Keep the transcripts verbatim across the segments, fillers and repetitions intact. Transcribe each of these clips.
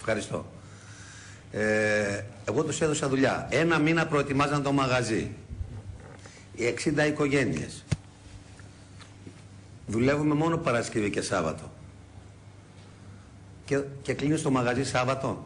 Ευχαριστώ. Ε, εγώ τους έδωσα δουλειά. Ένα μήνα προετοιμάζαν το μαγαζί. Οι εξήντα οικογένειες. Δουλεύουμε μόνο Παρασκευή και Σάββατο. Και, και κλείνεις το μαγαζί Σάββατο.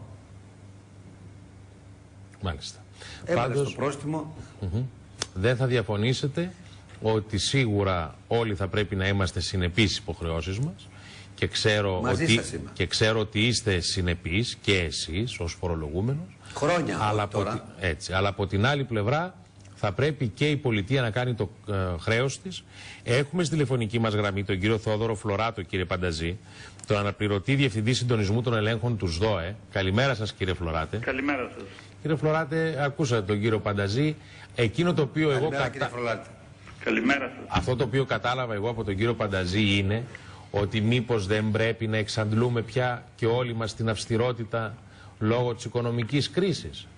Μάλιστα. Έβαλες Πάντως, το πρόστιμο. mm-hmm. Δεν θα διαφωνήσετε ότι σίγουρα όλοι θα πρέπει να είμαστε συνεπείς στις υποχρεώσεις μας και ξέρω, ότι, και ξέρω ότι είστε συνεπείς και εσείς ως φορολογούμενος. Χρόνια αλλά, τώρα. από, έτσι, αλλά από την άλλη πλευρά θα πρέπει και η πολιτεία να κάνει το ε, χρέος της. Έχουμε στη τηλεφωνική μας γραμμή τον κύριο Θόδωρο Φλωράτο, κύριε Πανταζή, τον αναπληρωτή διευθυντή συντονισμού των ελέγχων του ΣΔΟΕ. Καλημέρα σας, κύριε Φλωράτε. Καλημέρα σας. Κύριε Φλωράτε, ακούσατε τον κύριο Πανταζή. Εκείνο το οποίο Καλημέρα, εγώ κατα... Καλημέρα σας. Αυτό το οποίο κατάλαβα εγώ από τον κύριο Πανταζή είναι ότι μήπως δεν πρέπει να εξαντλούμε πια και όλοι μας την αυστηρότητα λόγω της οικονομικής κρίσης.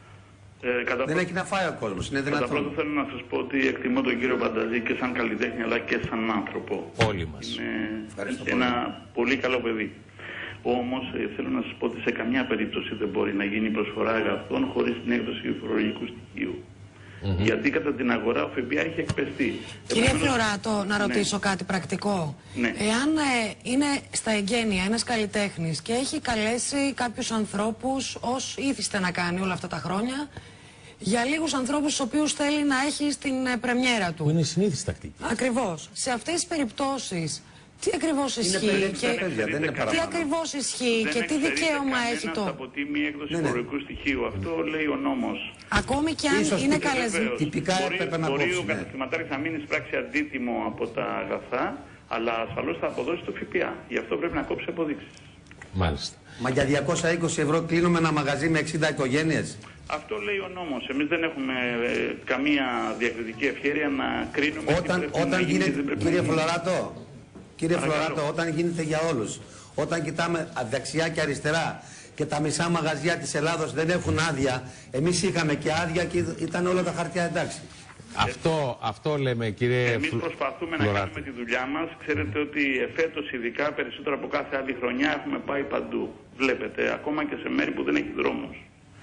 Ε, κατά δεν πρω... έχει να φάει ο κόσμος, είναι δυνατόν. Κατά πρώτο θέλω να σας πω ότι εκτιμώ τον κύριο Πανταζή και σαν καλλιτέχνη αλλά και σαν άνθρωπο. Όλοι μας. Είναι ένα πολύ. πολύ καλό παιδί. Όμως ε, θέλω να σας πω ότι σε καμιά περίπτωση δεν μπορεί να γίνει προσφορά αγαθών χωρίς την έκδοση του φορολογικού στοιχείου. Mm-hmm. Γιατί κατά την αγορά ο ΦΠΑ έχει εκπαιστεί. Κύριε Φλωράτο, να ρωτήσω ναι. κάτι πρακτικό. Ναι. Εάν ε, είναι στα εγγένεια ένας καλλιτέχνης και έχει καλέσει κάποιους ανθρώπους, ως ήθιστε να κάνει όλα αυτά τα χρόνια, για λίγους ανθρώπους τους οποίους θέλει να έχει στην ε, πρεμιέρα του. Που είναι συνήθις τακτική. Ακριβώς. Σε αυτές τις περιπτώσεις, τι ακριβώς ισχύει και, παιδιά, δεν είναι τι ακριβώς ισχύει δεν και τι δικαίωμα έχει το... από τη μη έκδοση ναι, ναι. φορολογικού στοιχείου. Αυτό λέει ο νόμος. Ακόμη και αν Ίσως είναι τυπικά, καλεσμένο. Τυπικά μπορεί, έπρεπε να μπορεί κόψει, ο ναι. καταστηματάρχης να μείνει πράξη αντίτιμο από τα αγαθά, αλλά ασφαλώς θα αποδώσει το ΦΠΑ. Γι' αυτό πρέπει να κόψει αποδείξεις. Μάλιστα. Μα για διακόσια είκοσι ευρώ κλείνουμε ένα μαγαζί με εξήντα οικογένειες. Αυτό λέει ο νόμος. Εμείς δεν έχουμε ε, καμία διακριτική ευχέρεια να κρίνουμε Όταν, τι πρέπει όταν να γίνει, γίνεται, κύριε Φλωράτο, κύριε Φλωράτο, όταν γίνεται για όλους, όταν κοιτάμε δεξιά και αριστερά και τα μισά μαγαζιά της Ελλάδος δεν έχουν άδεια, εμείς είχαμε και άδεια και ήταν όλα τα χαρτιά εντάξει. Αυτό, αυτό λέμε, κύριε Εμείς Φλω... προσπαθούμε Φλωράτη. να κάνουμε τη δουλειά μας. Ξέρετε ότι εφέτος ειδικά περισσότερο από κάθε άλλη χρονιά έχουμε πάει παντού. Βλέπετε, ακόμα και σε μέρη που δεν έχει δρόμους.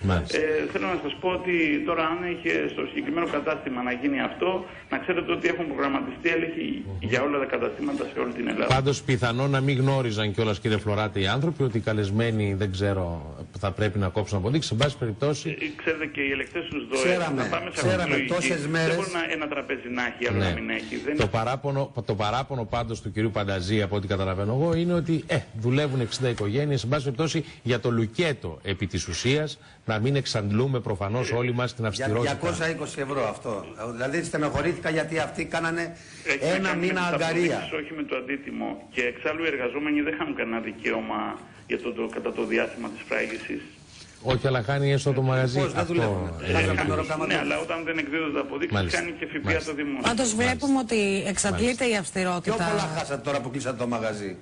Ε, θέλω να σας πω ότι τώρα αν είχε στο συγκεκριμένο κατάστημα να γίνει αυτό, να ξέρετε ότι έχουν προγραμματιστεί έλεγχοι για όλα τα καταστήματα σε όλη την Ελλάδα. Πάντως πιθανόν να μην γνώριζαν κιόλας, κύριε Φλωράτη, οι άνθρωποι ότι οι καλεσμένοι, δεν ξέρω, θα πρέπει να κόψουν αποδείξεις. Σε πάση περιπτώσει. Ε, ξέρετε και οι ελεκτές τους ΔΟΕ. Ξέραμε, να πάμε σε ξέραμε τόσες μέρες. Δεν μπορεί να, ένα τραπέζι να έχει, άλλο ναι. να μην έχει. Δεν το, είναι... παράπονο, το παράπονο πάντως του κυρίου Πανταζή, από ό,τι καταλαβαίνω εγώ, είναι ότι ε, δουλεύουν εξήντα οικογένειες. Σε πάση περιπτώσει για το λουκέτο επί της ουσίας να μην εξαντλούμε προφανώς όλοι μας την αυστηρότητα. Για διακόσια είκοσι ευρώ αυτό. Δηλαδή στενοχωρήθηκα γιατί αυτοί κάνανε Έχει ένα μήνα αγκαρία. Όχι με το αντίτιμο. Και εξάλλου οι εργαζόμενοι δεν είχαν κανένα δικαίωμα για το, το, κατά το διάστημα της φράγησης. Όχι, αλλά χάνει έστω το μαγαζί. Πώς, δεν αυτό. ε, ναι, αλλά όταν δεν εκδίδονται αποδείξεις, κάνει και ΦΠΑ το δημόσιο. Πάντως βλέπουμε ότι εξαντλείται η αυστηρότητα. Πιο πολλά χάσατε τώρα που κλείσατε το μαγαζί.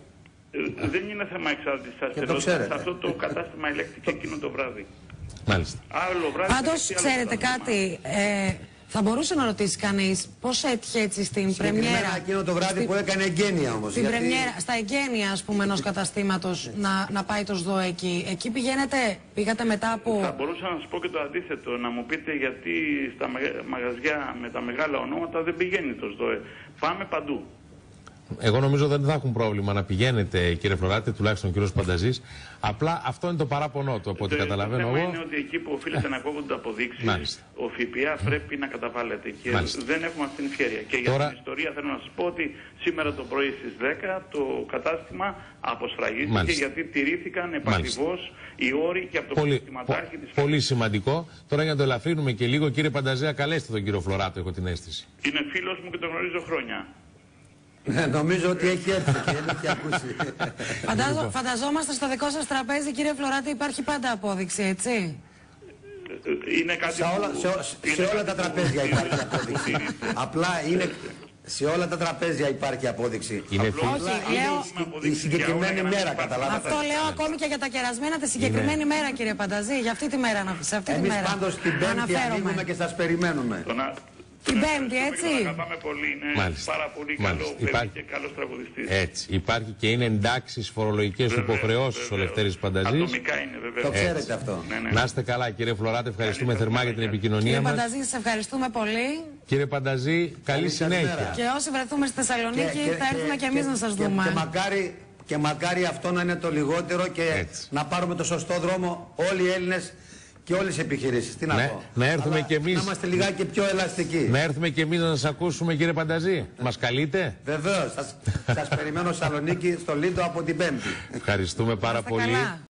Ε, δεν είναι θέμα εξάρτησης αυστηρότητας. Σε αυτό το κατάστημα ελέγχθηκε εκείνο το βράδυ. Μάλιστα. Άλλο βράδυ. Πάντως, ξέρετε κάτι, ε, θα μπορούσε να ρωτήσει κανείς πώς έτυχε έτσι στην πρεμιέρα. Εκείνο το βράδυ που έκανε εγγένεια όμως. Στην γιατί... πρεμιέρα, στα εγγένεια, ας πούμε, ενός καταστήματος να, να πάει το ΣΔΟΕ εκεί. Εκεί πηγαίνετε, πήγατε μετά από... Θα μπορούσα να σας πω και το αντίθετο, να μου πείτε γιατί στα μαγαζιά με τα μεγάλα ονόματα δεν πηγαίνει το ΣΔΟΕ. Πάμε παντού. Εγώ νομίζω δεν θα έχουν πρόβλημα να πηγαίνετε, κύριε Φλωράτη, τουλάχιστον ο κύριος Πανταζής. Απλά αυτό είναι το παράπονό του, από ό,τι καταλαβαίνω εγώ. Το θέμα είναι ότι εκεί που οφείλεται να κόβονται αποδείξεις, ο ΦΠΑ πρέπει να καταβάλλεται και Μάλιστα. δεν έχουμε αυτή την ευκαιρία. Και για Τώρα... την ιστορία θέλω να σας πω ότι σήμερα το πρωί στις δέκα το κατάστημα αποσφραγίστηκε γιατί τηρήθηκαν επακριβώς οι όροι και από το καταστηματάρχη της Πολύ, πολύ σημαντικό. Τώρα για να το ελαφρύνουμε και λίγο, κύριε Πανταζέα, καλέστε τον κύριο Φλωράτο, έχω την αίσθηση. Είναι φίλος μου και τον γνωρίζω χρόνια. Νομίζω ότι έχει έρθει και δεν έχει ακούσει. Φαντάζω, φανταζόμαστε στο δικό σας τραπέζι, κύριε Φλωράτη, υπάρχει πάντα απόδειξη, έτσι. Είναι κάτι σε, όλα, σε, σε, σε όλα τα τραπέζια υπάρχει απόδειξη. Απλά είναι... Σε όλα τα τραπέζια υπάρχει απόδειξη. Είναι Όχι, λέω... Η συγκεκριμένη μέρα, καταλάβατε. Αυτό λέω ακόμη και για τα κερασμένα τη συγκεκριμένη είναι... μέρα, κύριε Πανταζή. Για αυτή τη μέρα, σε αυτή Εμείς τη μέρα. Εμείς πάντως την Πέμπτη ανοίγουμε και σας περιμένουμε. Το να, Την Πέμπτη, έτσι. Τον αγαπάμε πολύ, είναι Μάλιστα. πάρα πολύ Μάλιστα. καλό παιδί Υπάρχει... και καλός τραγουδιστής. Έτσι. Υπάρχει και είναι εντάξεις φορολογικές υποχρεώσεις ο Λευτέρης Πανταζής. Ατομικά είναι, βέβαια. Το ξέρετε αυτό. Ναι, ναι. Να είστε καλά, κύριε Φλωράτε. Ευχαριστούμε Καλή θερμά για την επικοινωνία Κύριε μας. Πανταζή, σας ευχαριστούμε πολύ. Κύριε Πανταζή, καλή, Καλή συνέχεια. σας μέρα. Και όσοι βρεθούμε στη Θεσσαλονίκη, θα έρθουμε και εμείς να σας και, δούμε. Και μακάρι, και μακάρι αυτό να είναι το λιγότερο και Έτσι. να πάρουμε το σωστό δρόμο όλοι οι Έλληνες και όλες οι επιχειρήσεις. Τι να Ναι, πω. να έρθουμε Αλλά κι εμείς. Να είμαστε λιγάκι πιο ελαστικοί. Να έρθουμε και εμείς να σας ακούσουμε, κύριε Πανταζή. Μας καλείτε? Βεβαίως. Σας, σας περιμένω Θεσσαλονίκη στο Λίντο από την Πέμπτη. Ευχαριστούμε πάρα είστε πολύ. καλά.